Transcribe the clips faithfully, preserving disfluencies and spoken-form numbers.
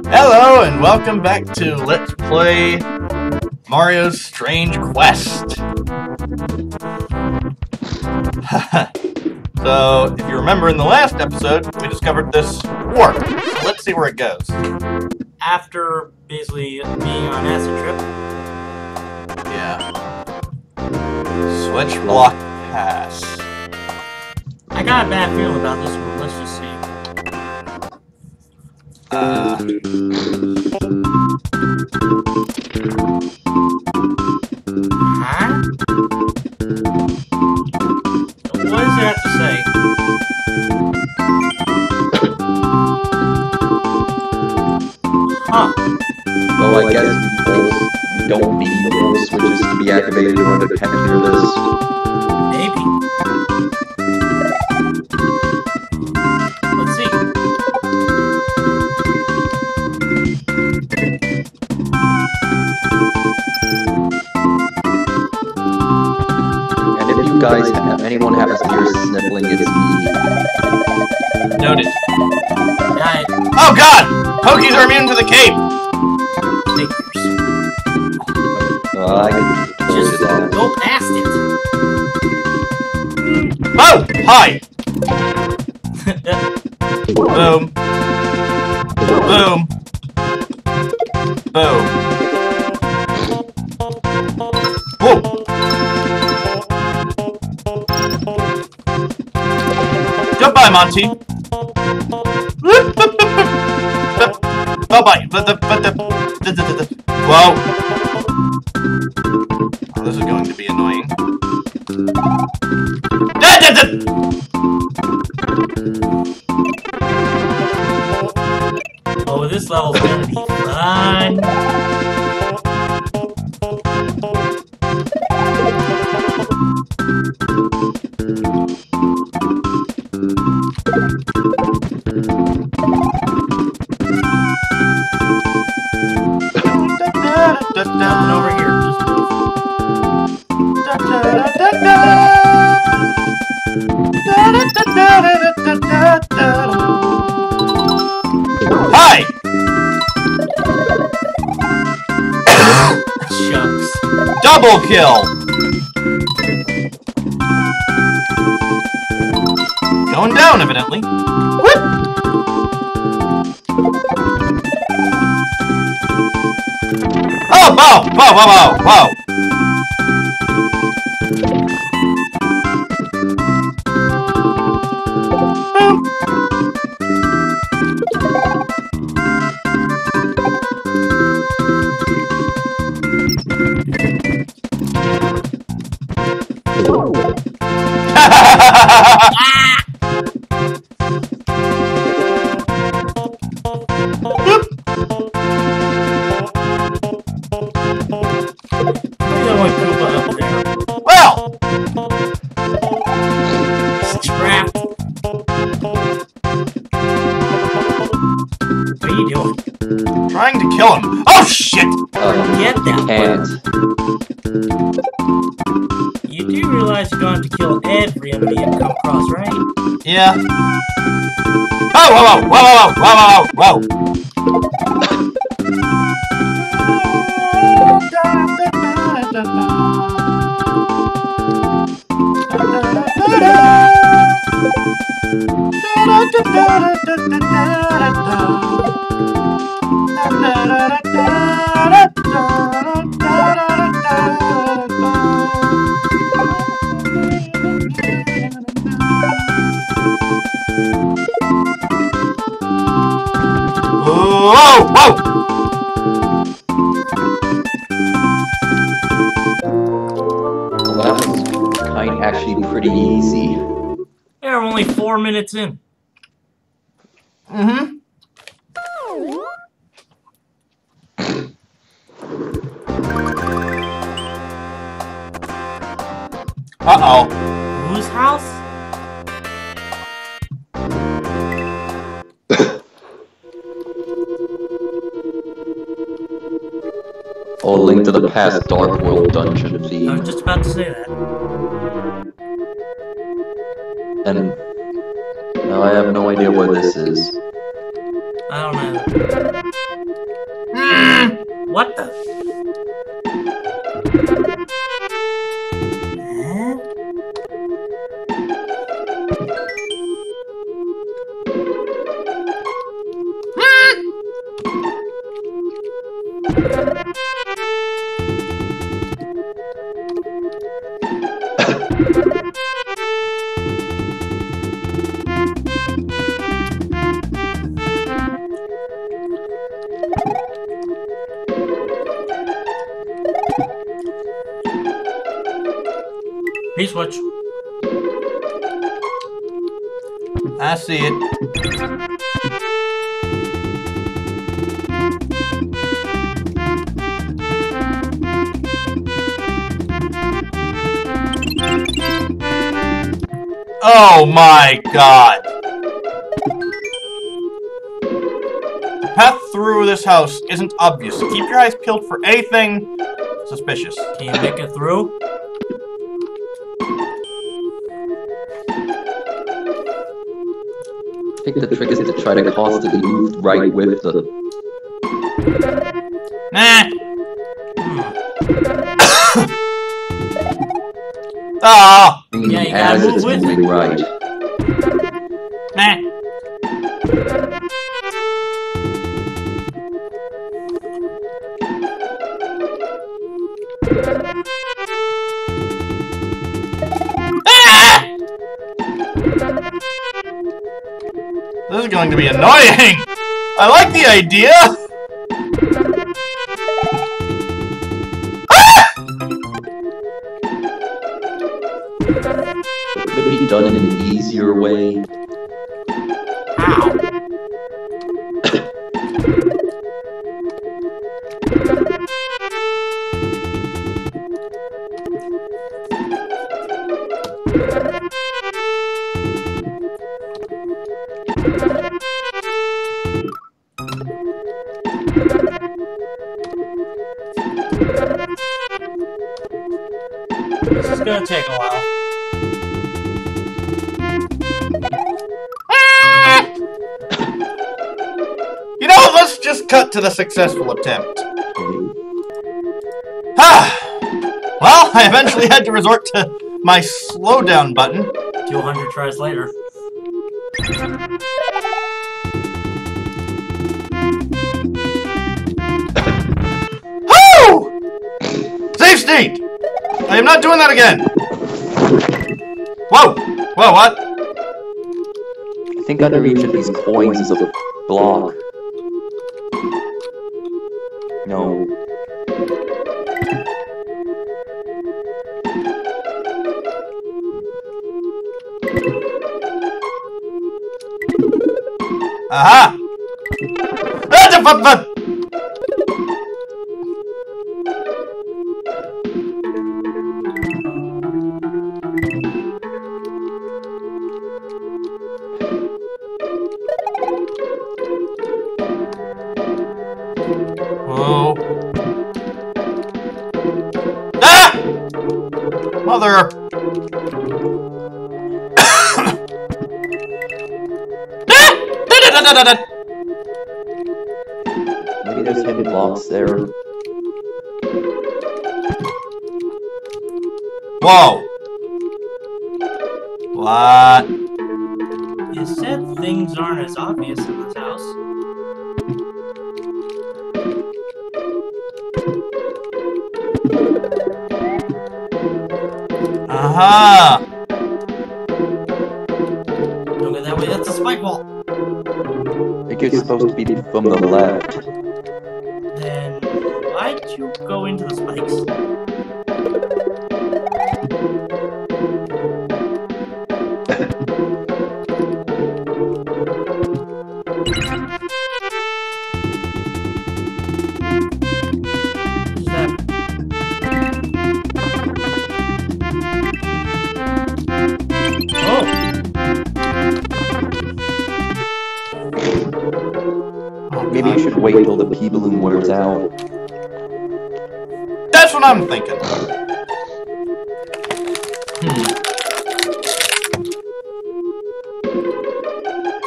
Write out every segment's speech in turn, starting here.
Hello and welcome back to Let's Play Mario's Strange Quest. So, if you remember in the last episode, we discovered this warp. So let's see where it goes. After basically being on acid trip. Yeah. Switch block pass. I got a bad feeling about this one. Let's just see. Uh. Huh? What does it have to say? Huh. Well, I guess both, you don't need both switches to be activated in order to capture this. Maybe. Let's see. And if you guys have, anyone happens to hear sniffling, it's me. Noted. Alright. Oh god! Pokies are immune to the cape! Figures. Uh, I can Just that. go past it. Oh! Hi! Boom. Boom. Boom. Whoa! Goodbye, Monty. Bye bye. But the but the whoa. Oh, this is going to be annoying. Oh, this level's gonna be fun. Nothing over here. Just move. Hi! Shucks. Double kill! Going down, evidently. Whoop! Oh, wow! Wow, wow, wow, wow! Boom! Well! It's trapped. What are you doing? Trying to kill him. Oh, shit! Um, Get that can't. You do realize you don't have to kill every enemy you come across, right? Yeah. Oh, whoa, whoa, whoa, whoa, whoa, whoa, Whoa, whoa! Well, that was kind of actually pretty easy. Yeah, we're only four minutes in. Mm-hmm. Uh-oh. Whose house? Oh, Link to the Past Dark World Dungeon I theme. was just about to say that. And now I have no idea what this is. I don't know. What the? Huh? P-switch. I see it. Oh my god. The path through this house isn't obvious. Keep your eyes peeled for anything suspicious. Can you make it through? I think the trick is to try to cause it to move right with the... Nah. Ah. I mean, Yeah, you gotta as move it's with moving right. Nah. Ah! This is going to be annoying! I like the idea! Ah! Could it be done in an easier way? Ow. This is gonna take a while. Ah! You know what? Let's just cut to the successful attempt. Ah! Well, I eventually had to resort to my slowdown button. two hundred tries later. Woo! Save state! I am not doing that again! Whoa! Whoa, what? I think under each of these coins is a block. No. Aha! Ah, the fuck, fuck! Whoa. Ah! Mother! Maybe there's hidden blocks there. Whoa! What? You said things aren't as obvious in this house. Aha! Don't go that way, that's a spike wall. I think it's supposed to be from the left. Then why'd you go into the spikes? Maybe you should wait till the pea balloon wears out. That's what I'm thinking. Hmm.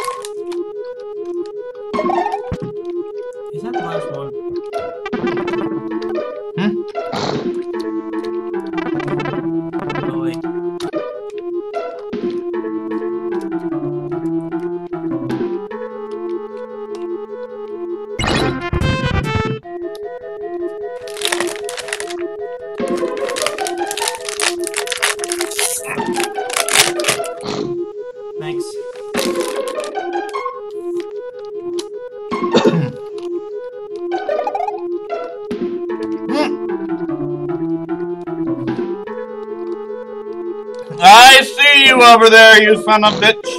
Is that the last one? you over there, you son of a bitch!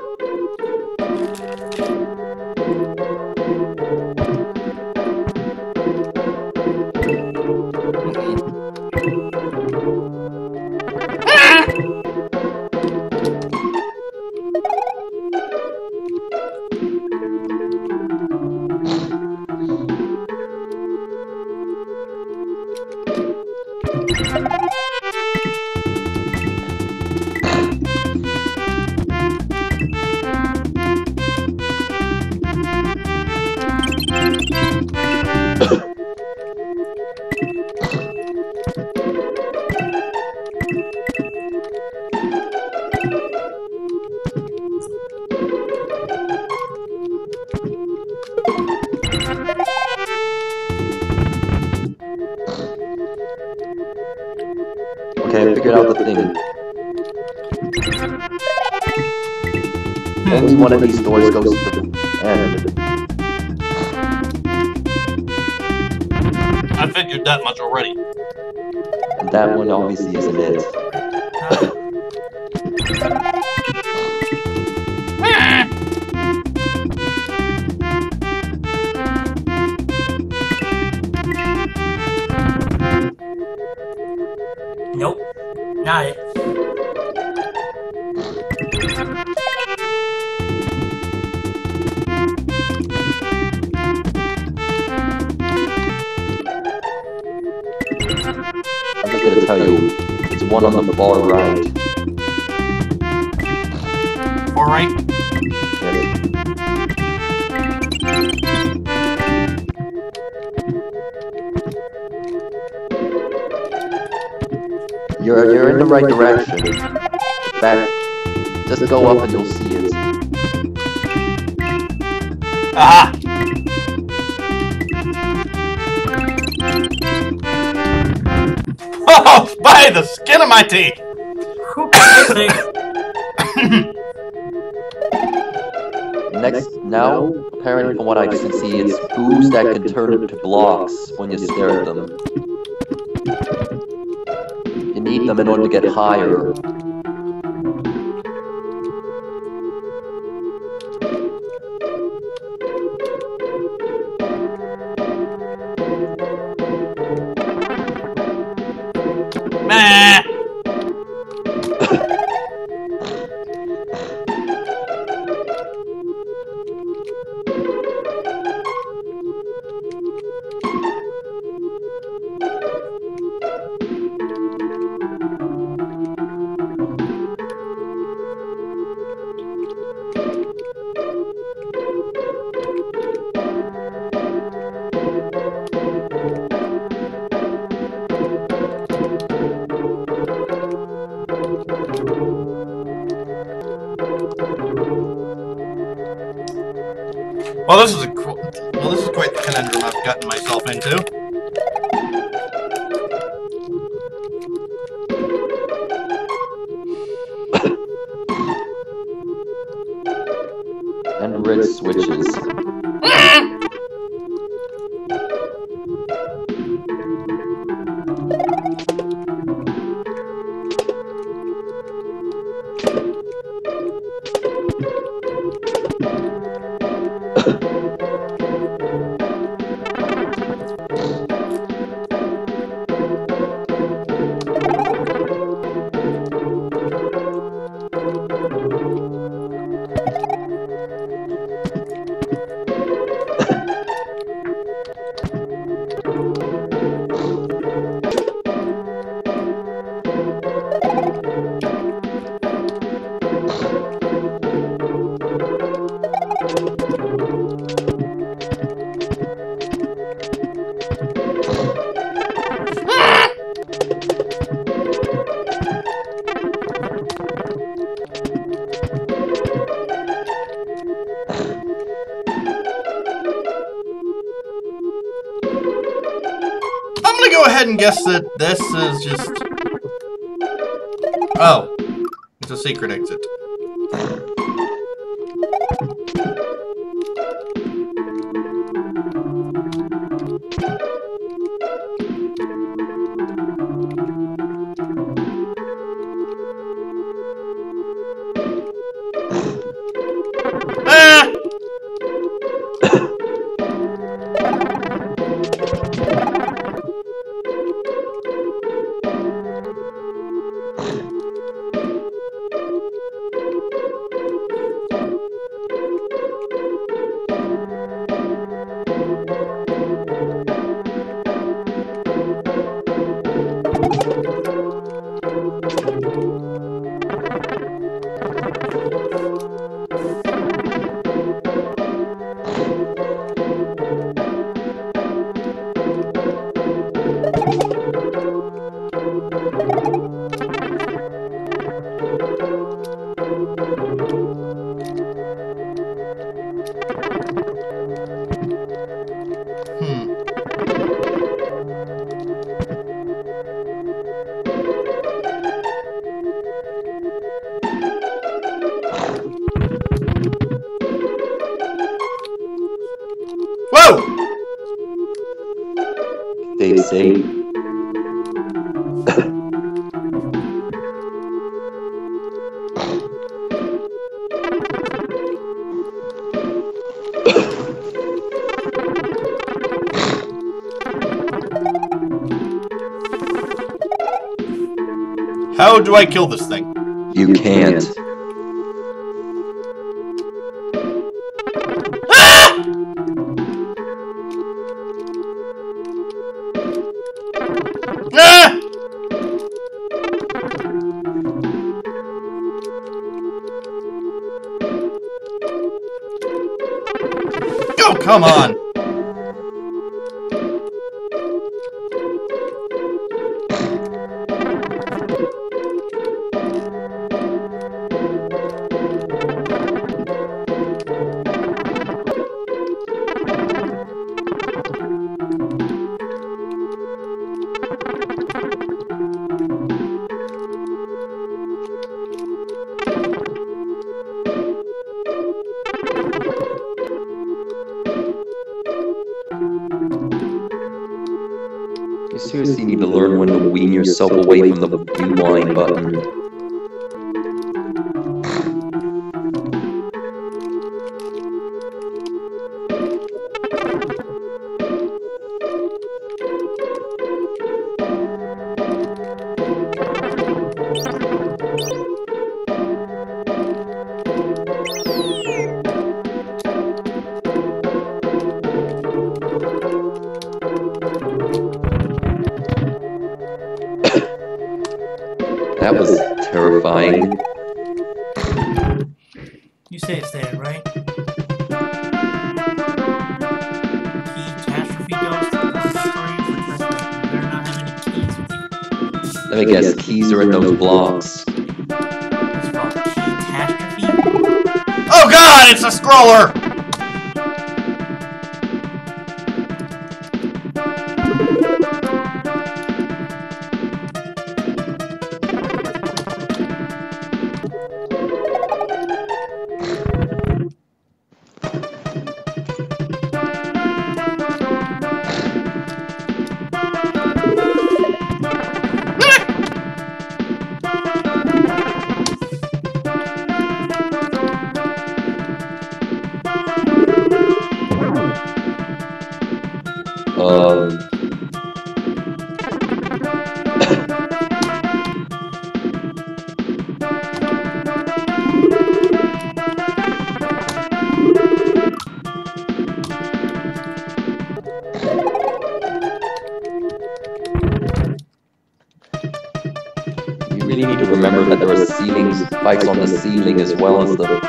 Okay, I figured out the thing. Only one of these doors goes to the end. I figured that much already. And that one obviously isn't it. Nope, not it. I'm just gonna tell you, it's one on the far right. Alright. Yes. You're you're in the right direction. Back, just go up and you'll see it. Aha! Oh, by the skin of my teeth! Next, now, apparently from what I can see, it's boos that can turn into blocks when you stare at them. You need them in order to get higher. Meh! Well, this is a cool, well, this is quite the conundrum I've gotten myself into. And red switches. I'm gonna go ahead and guess that this is just... Oh. It's a secret exit. They say. How do I kill this thing? You can't. Ah! Ah! Oh, come on! You seriously need to learn when to wean yourself away from the rewind button. That was terrifying. You say it's there, right? Key catastrophe ghost. Story for Christmas. You better not have any keys with you. Let me guess, keys are in those blocks. What's called key catastrophe? Oh god, it's a scroller! Um... You really need to remember that there are ceiling spikes on the ceiling as well as the...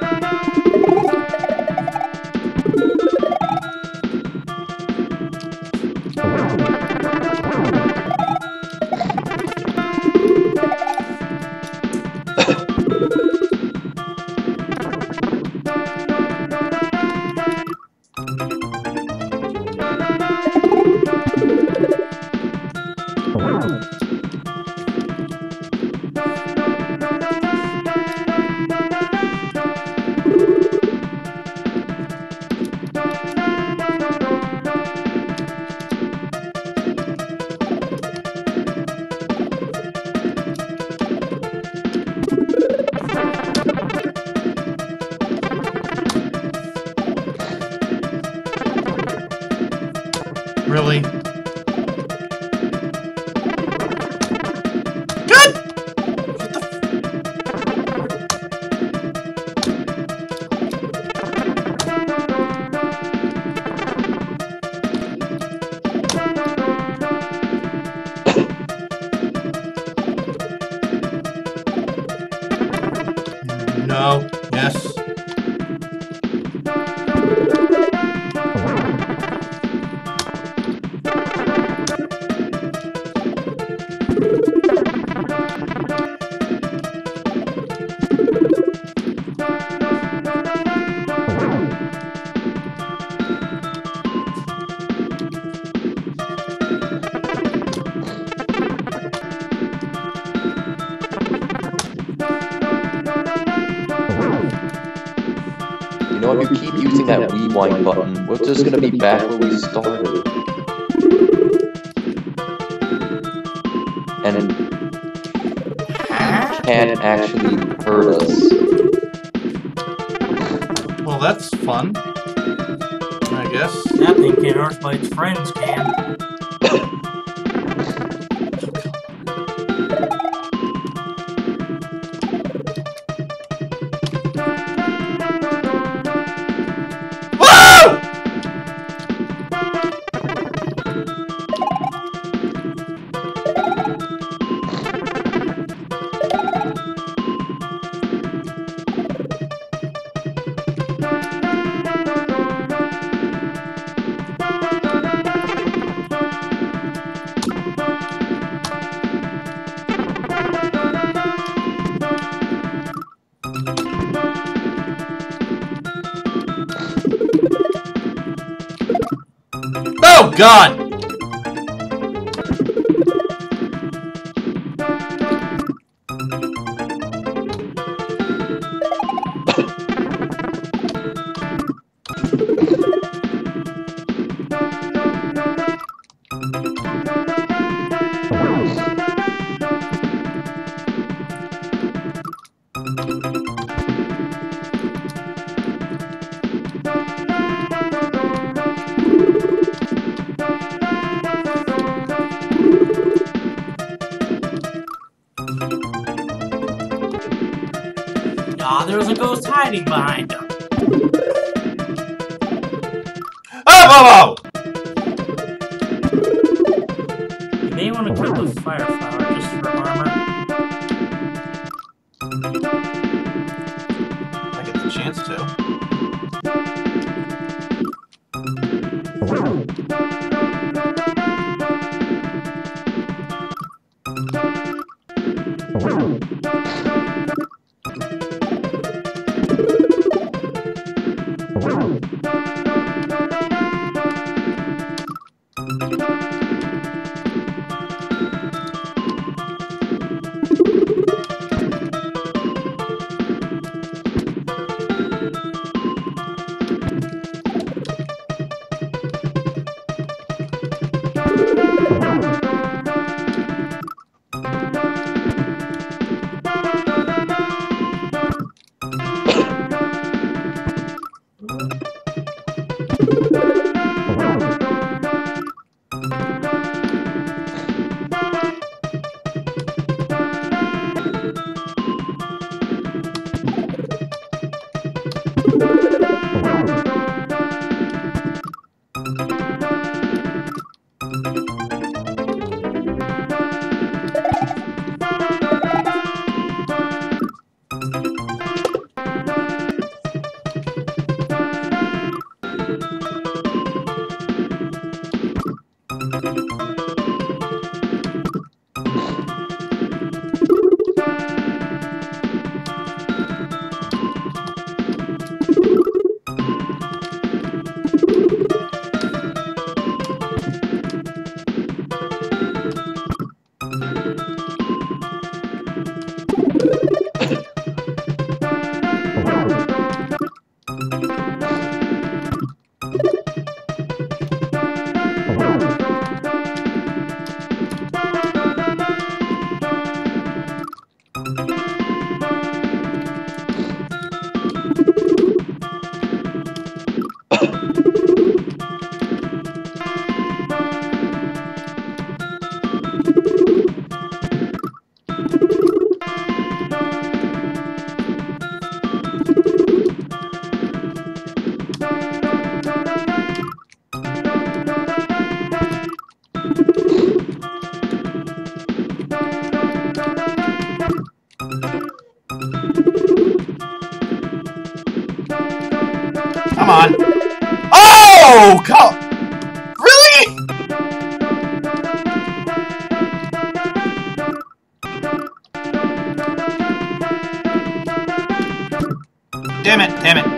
Really? Good! What the f- No. Yes. You know, if you keep using that rewind button, we're just gonna be back where we started. and can't actually hurt us. Well, that's fun. I guess. That thing can't hurt, but its friends can. Oh, God! Ah, there was a ghost hiding behind him. Oh, oh, oh! You may want to kill the fire flower just for armor. I get the chance to. Come on. Oh, come. Really? Damn it, damn it.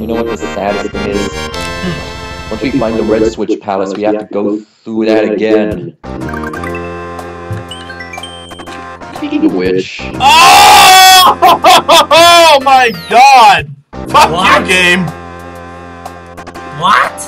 you know what the saddest thing is? Once we find the Red Switch Palace, we have to go through that again. Speaking of which... Oh! Oh my god! Fuck What? you, game! What?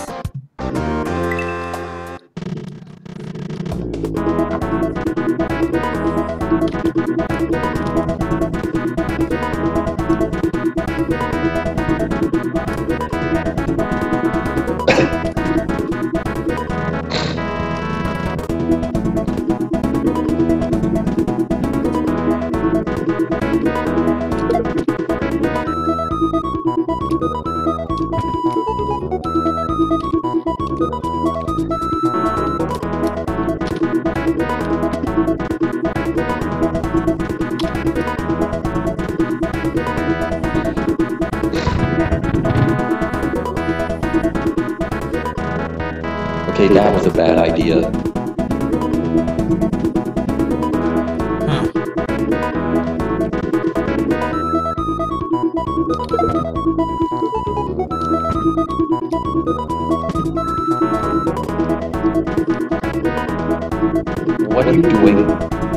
Okay, that was a bad idea. Huh. What are you doing?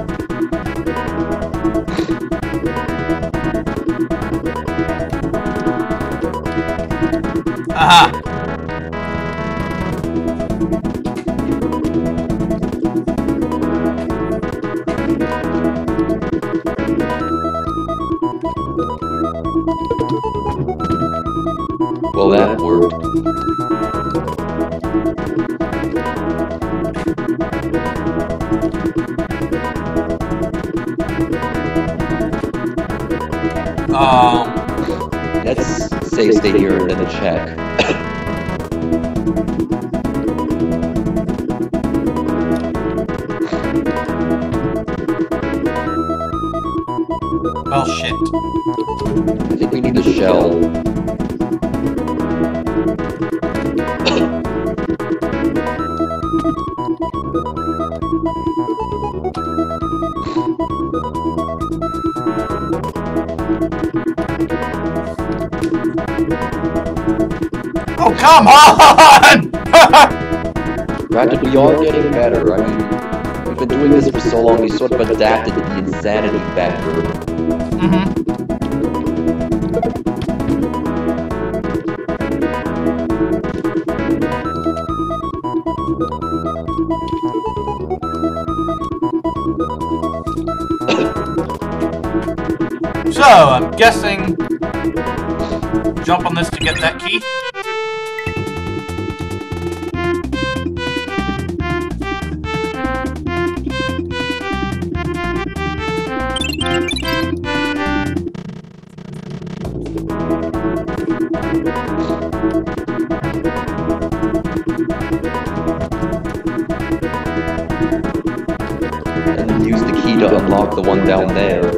Aha! Well, that worked. Um... Let's save state here and then check. Well, shit. I think we need the shell. Oh, come on! Granted, we are getting better. I mean, we've been doing this for so long, we sort of adapted to the insanity factor. Mm-hmm. So, I'm guessing... Jump on this to get that key? And then use the key to unlock the one down there.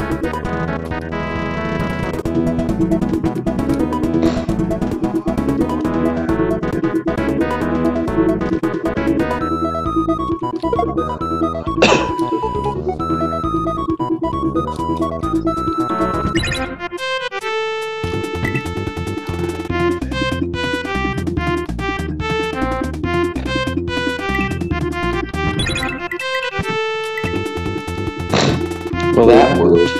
Well, that worked.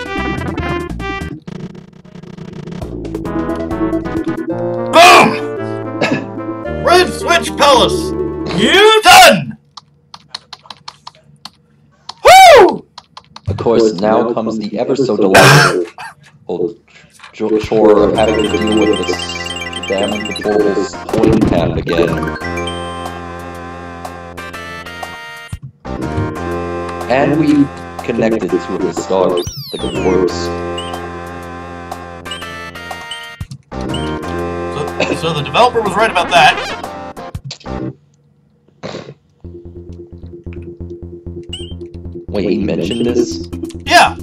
Boom! Red Switch Palace! You done! Woo! Of course, now comes the ever so delightful chore of having to deal with this damn controllable coin path again. And we connected to the start, the good works. So, so the developer was right about that. Wait, he mentioned this? Yeah.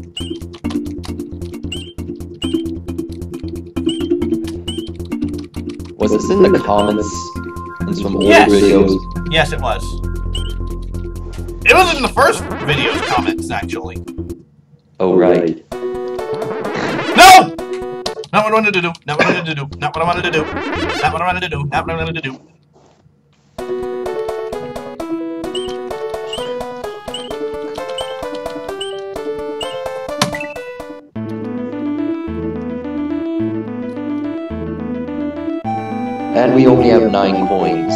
Was this in the comments in some older Yes. videos? Yes, it was. It was in the first video's comments, actually. Oh, right. No! No, not what I wanted to do. Not what I wanted to do. Not what I wanted to do. Not what I wanted to do. Not what I wanted to do. And we only have nine coins.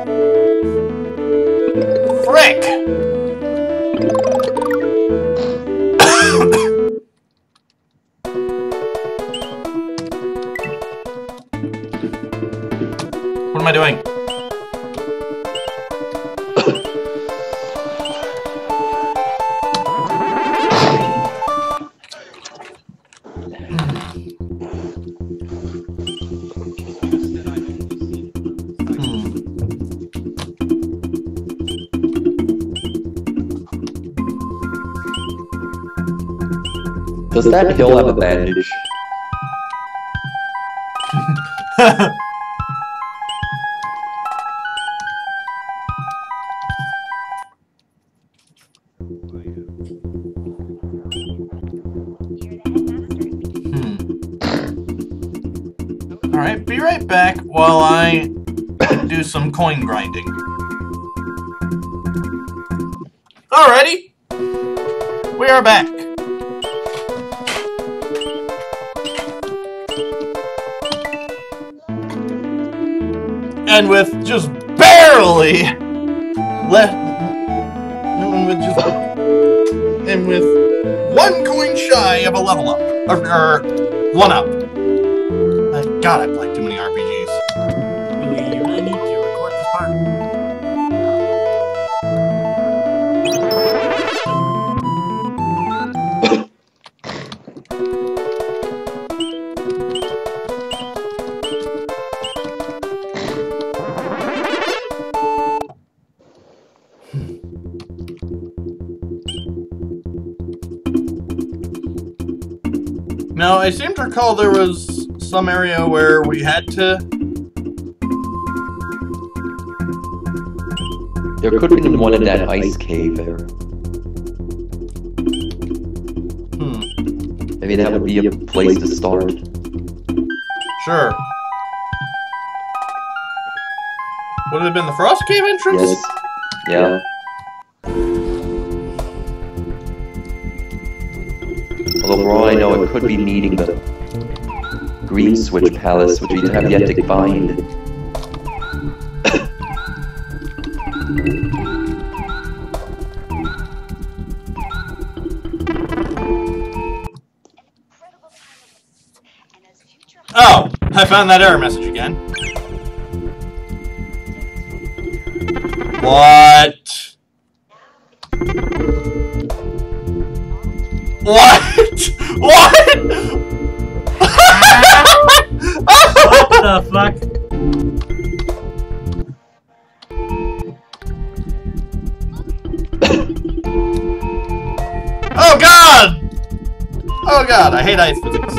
Frick! What am I doing? Does that hill have a bandage? Hmm. Alright, be right back while I do some coin grinding. Alrighty! We are back. And with just barely left, and with just, and with one coin shy of a level up, or, or one up. Uh, God, I played too many R P Gs. Really, you really need to record this part. Now, I seem to recall there was some area where we had to... There could have been one in that ice cave there. Hmm. Maybe that would be a place to start. Sure. Would it have been the Frost Cave entrance? Yes. Yeah. Although for all I know, it could be meeting the Green Switch Palace, which we have yet to find. Oh, I found that error message again. What? What? What? What the fuck? Oh god! Oh god, I hate ice physics.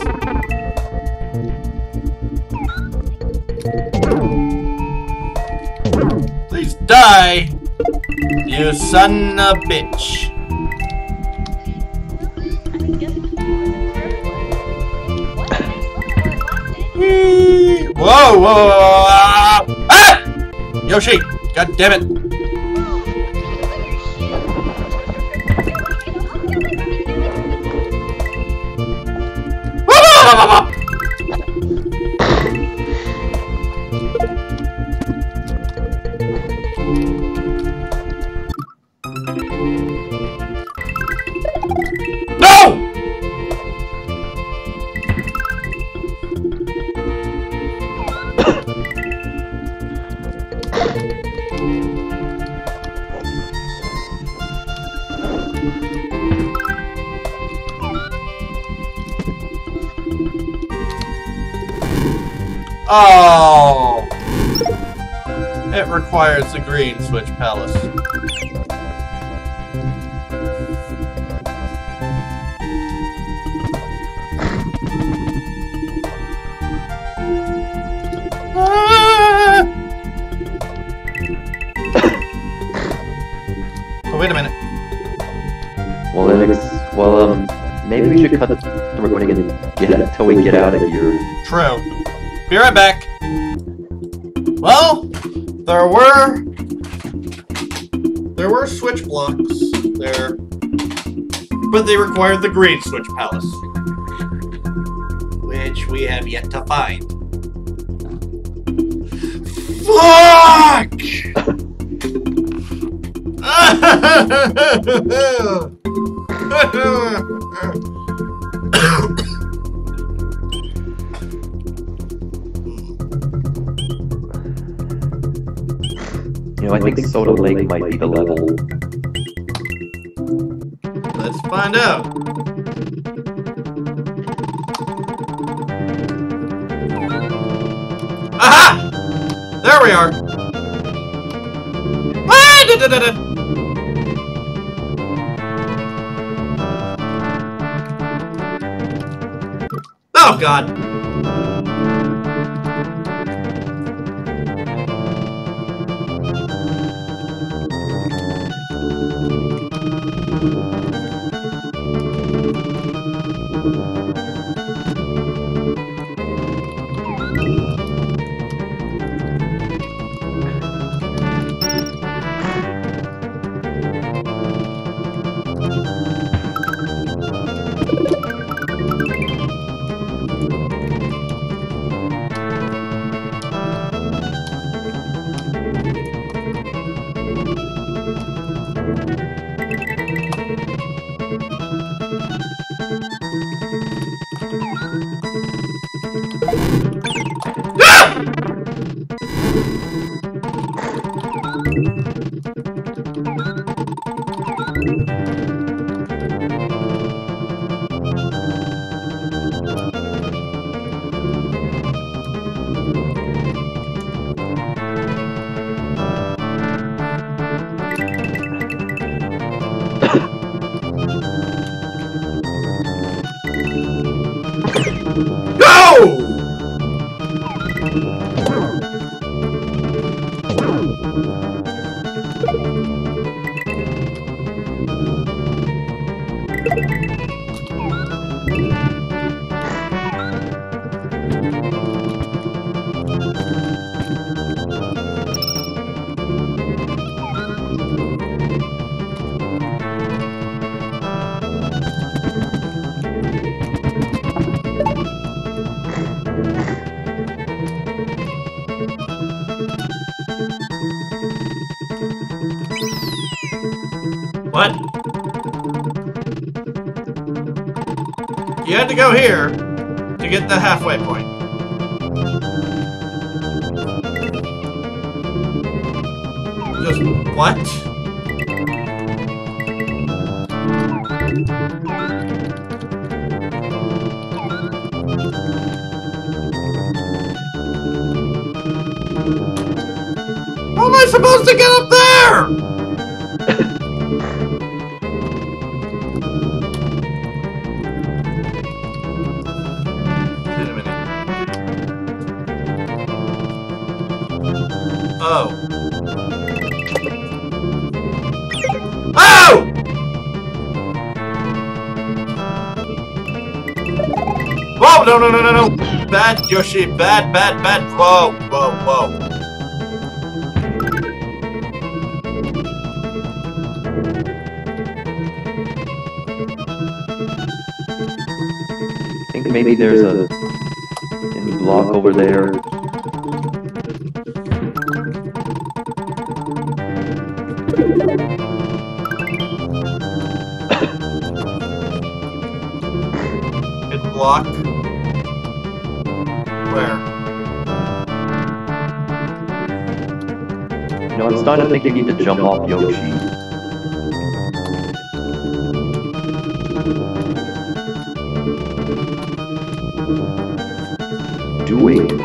Please die, you son of a bitch. Whoa, whoa, whoa, whoa, ah! Yoshi, god damn it. No! Oh! It requires the Green Switch Palace. Ah! Oh, wait a minute. Well, then it's, well, um, Maybe we should cut the recording and get until we get out of here. True. Be right back. Well, there were there were switch blocks there, but they required the green switch palace, which we have yet to find. Fuck! You know, I think Soda Lake might be the level. Let's find out. Aha! There we are. Ah, da, da, da, da. Oh God. What? You had to go here to get the halfway point. Just what? How am I supposed to get up there? Oh. Oh! Whoa, no, no, no, no, no. Bad, Yoshi. Bad, bad, bad. Whoa, whoa, whoa. I think maybe there's a any block over there. Hit block. Where? You know, I'm starting to think you need to jump off Yoshi. Doing.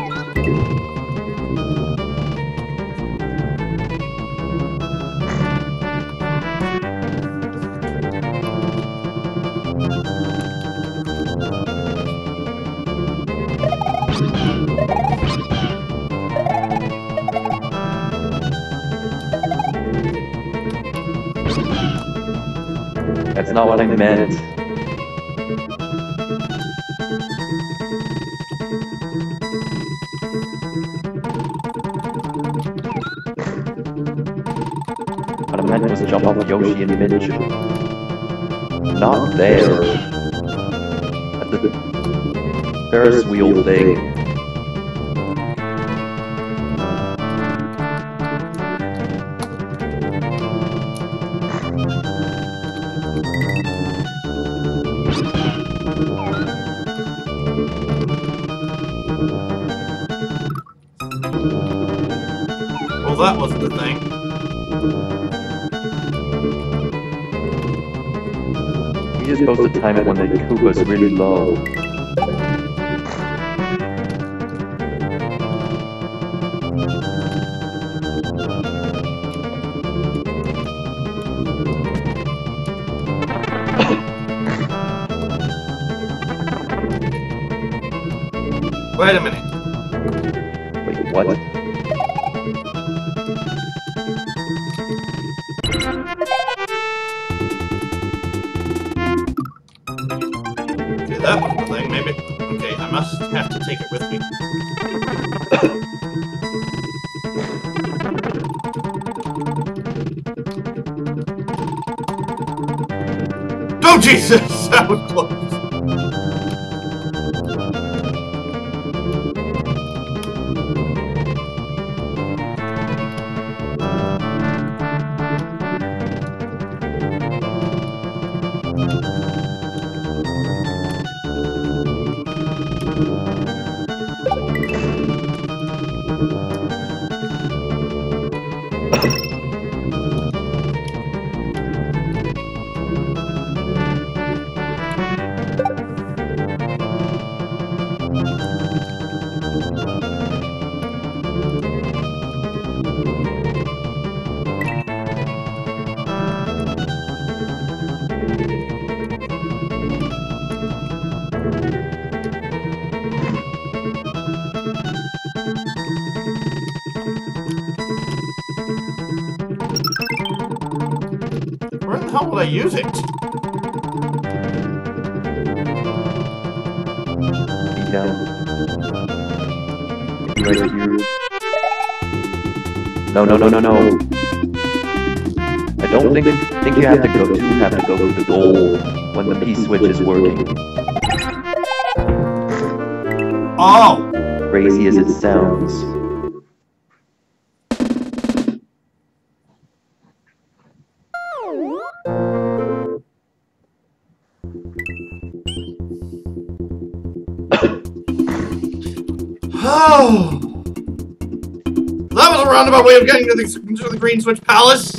That's not what I meant. jump off Yoshi and Midge. Not there. At the Ferris wheel thing. Well, that wasn't the thing. You're supposed to time it when the Koopa's really low. Wait a minute. Wait, what? Okay, that was the thing, maybe. Okay, I must have to take it with me. Oh, Jesus! That was close. Where the hell would I use it? Be down. Maybe right here. No, no, no, no, no. I don't think think you have to go to have to go to the goal when the P switch is working. Oh! Crazy as it sounds. Oh! That was a roundabout way of getting to the, to the Green Switch Palace!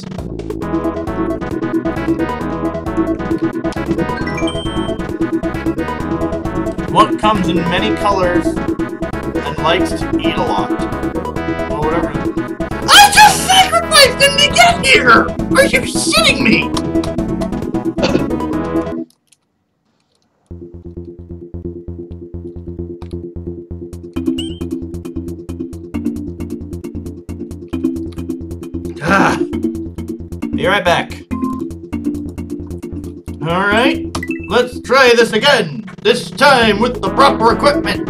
What comes in many colors and likes to eat a lot. Or whatever. I just sacrificed him to get here! Are you shitting me? Ah. Be right back. Alright, let's try this again. This time with the proper equipment.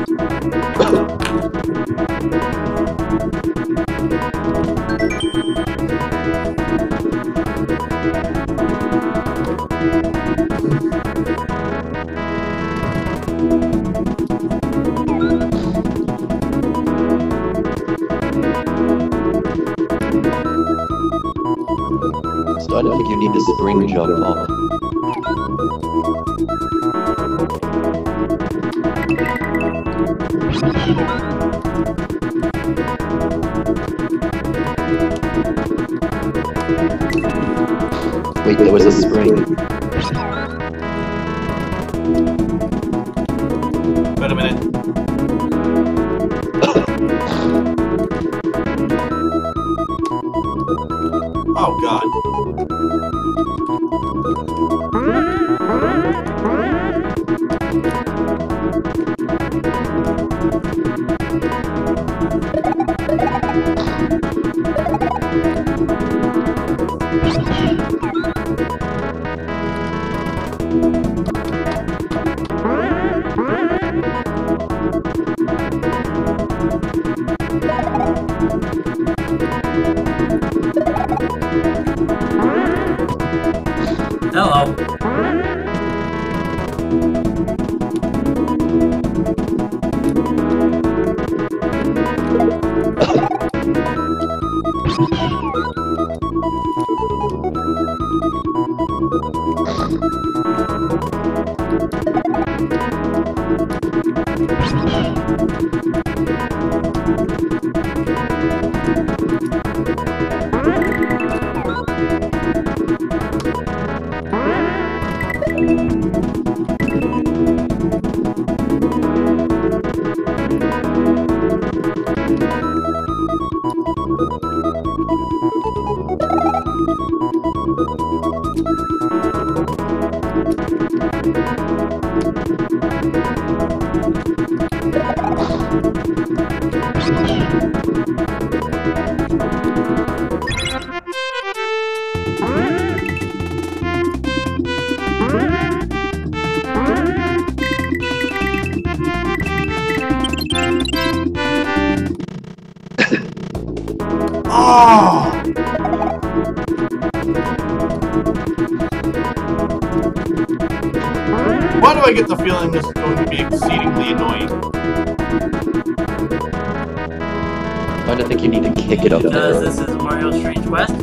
So I don't think you need to spring jump up. Wait, there was a spring. Wait a minute. Oh, God. Hello. Oh! Why do I get the feeling this is going to be exceedingly annoying? I don't think you need to kick it up Because there. this is Mario Strange Quest.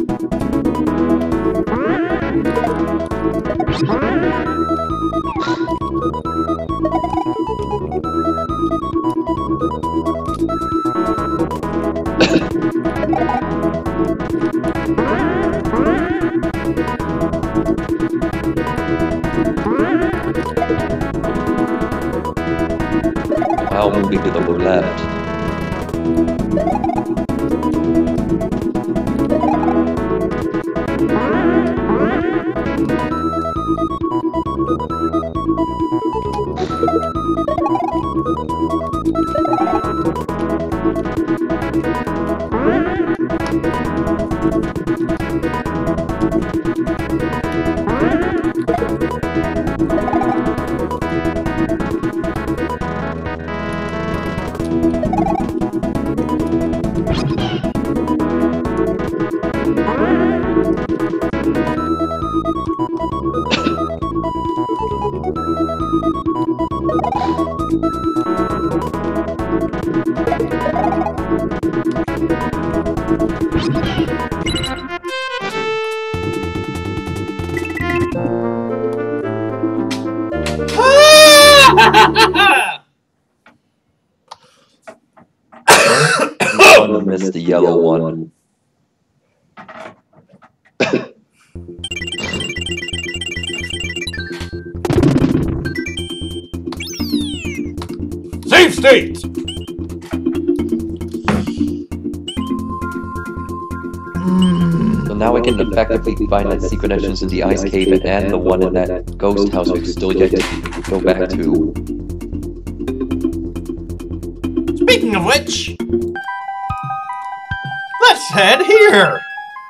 Wow, moving to the left. I'm gonna miss the yellow one. Save state! So now we can effectively find that secret entrance in the ice cave and the one in that ghost house we've still yet to go back to. Speaking of which, let's head here!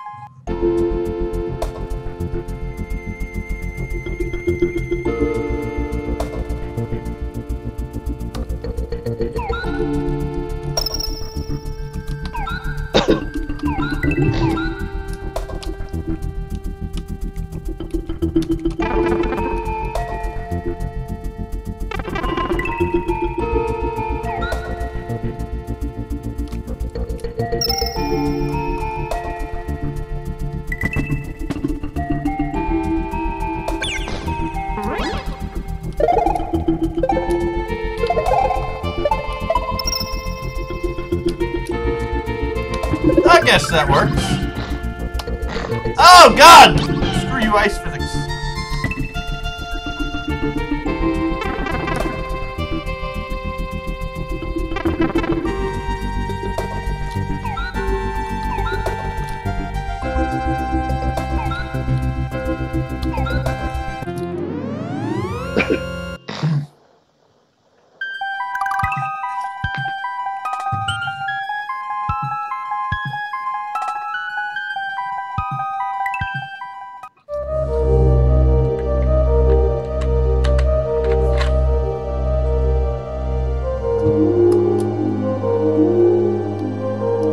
I guess that works. Oh god! Screw you, ice physics.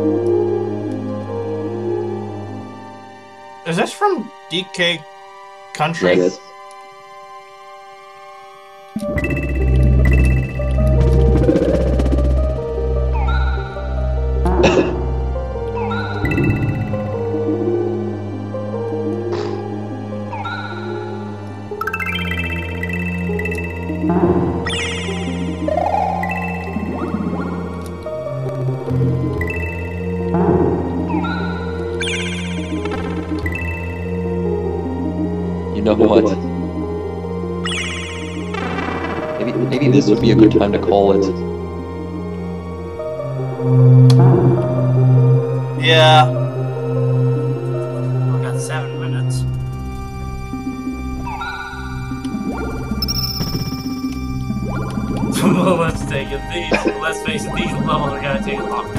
Is this from D K country. Yes. You know what? Maybe, maybe this would be a good time to call it. Yeah. We've got seven minutes. Well, let's take it. These, let's face it, these levels are gonna take longer.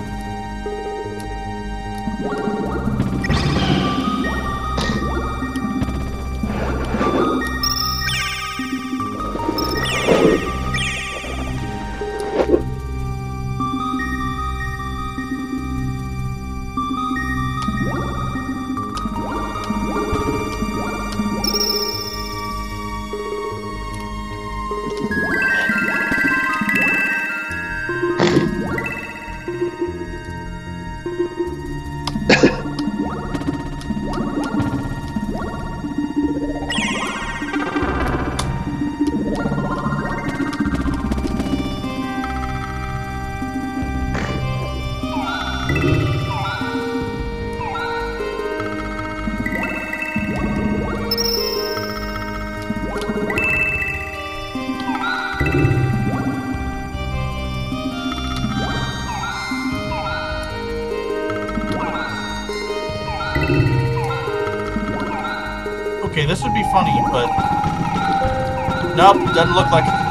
Okay, this would be funny, but... Nope, doesn't look like it can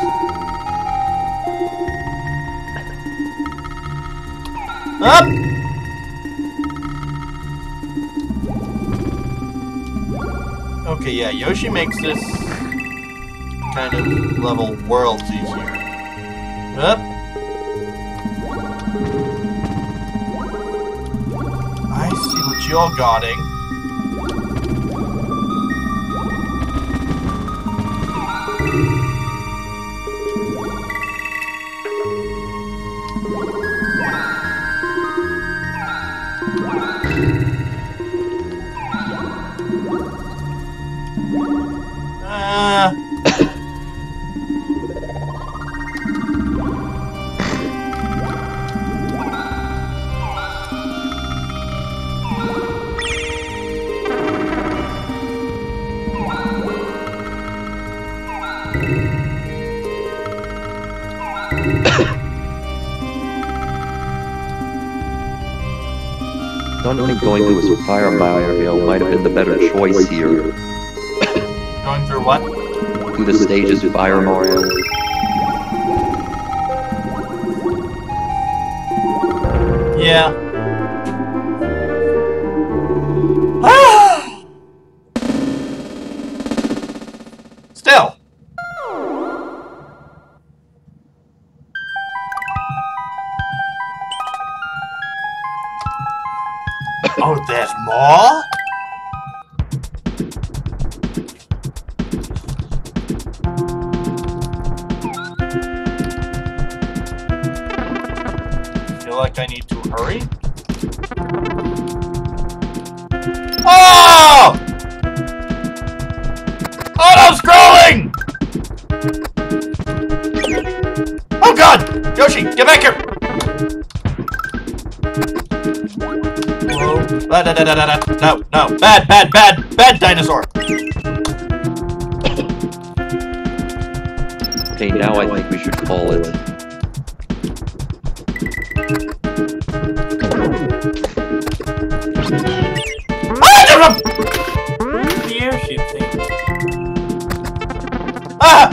do this. Up! Okay, yeah, Yoshi makes this kind of level worlds easier. Up! I see what you're guarding. Uh... Not only going through his fire Mario might have been the better choice here. Going through what? Through the stages of Fire Mario. Yeah. Ah! Still. Oh, there's more? Feel like I need to hurry? Oh! Auto-scrolling! Oh god! Yoshi, get back here! Da, da, da, da, da, da. No, no. Bad, bad, bad, bad dinosaur. Okay, now I think we should call it. The airship thing. Ah!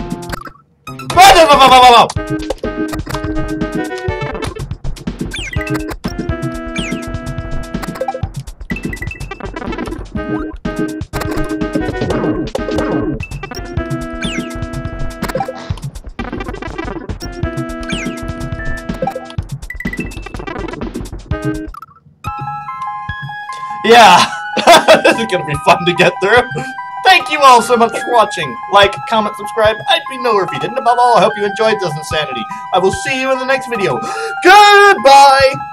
Yeah, this is gonna be fun to get through. Thank you all so much for watching. Like, comment, subscribe. I'd be nowhere if you didn't. Above all, I hope you enjoyed this insanity. I will see you in the next video. Goodbye!